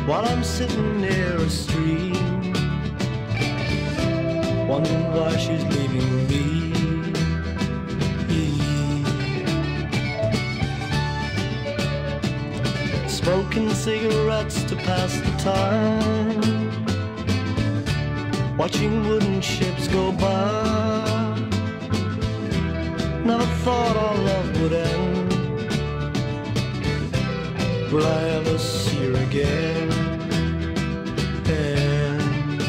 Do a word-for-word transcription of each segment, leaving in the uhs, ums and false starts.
while I'm sitting near a stream, wondering why she's leaving me. Smoking cigarettes to pass the time, watching wooden ships go by. Never thought our love would end. Will I ever see her again? And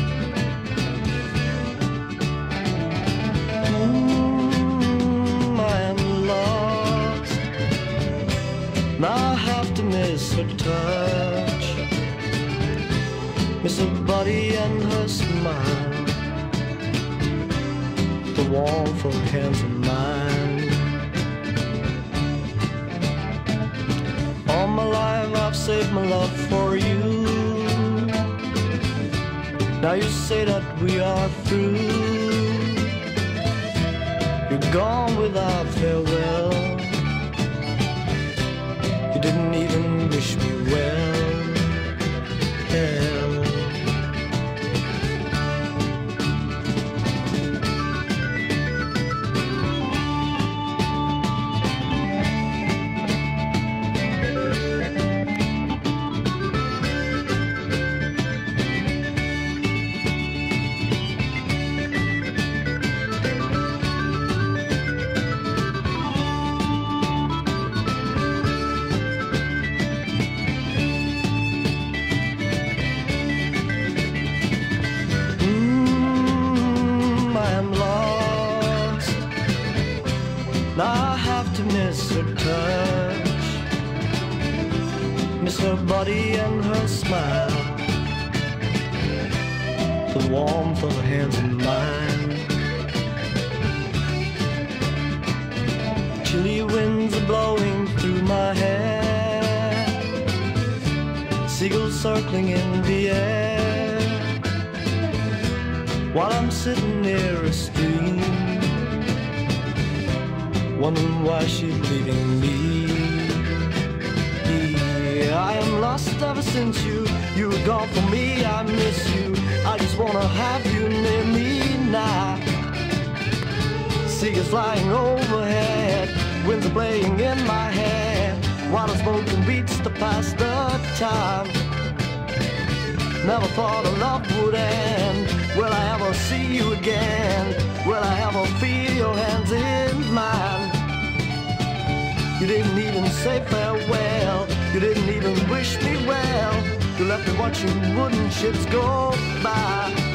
mm, I am lost. Now I have to miss her touch, miss her body and her smile, the warmth of her hands in mine. All my life I've saved my love for you. Now you say that we are through. You're gone without farewell. You didn't even wish me well. Hell. Now I have to miss her touch, miss her body and her smile, the warmth of her hands in mine. Chilly winds are blowing through my hair, seagulls circling in the air, while I'm sitting near a stream, wondering why she's leaving me. I am lost ever since you, you were gone from me. I miss you, I just wanna have you near me now. Seagulls flying overhead, winds are playing in my head, while the smoking beats to pass the time. Never thought a love would end. Will I ever see you again? Will I ever feel your hands in mine? You didn't even say farewell, you didn't even wish me well. You left me watching wooden ships go by.